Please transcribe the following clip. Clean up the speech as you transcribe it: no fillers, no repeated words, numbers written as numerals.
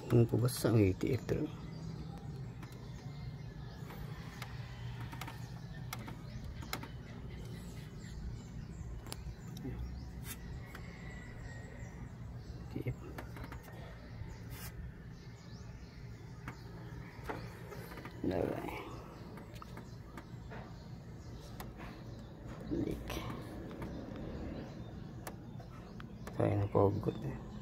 Nampak besar ni TF tu. TF. Alright. Leak. Kaya na po good.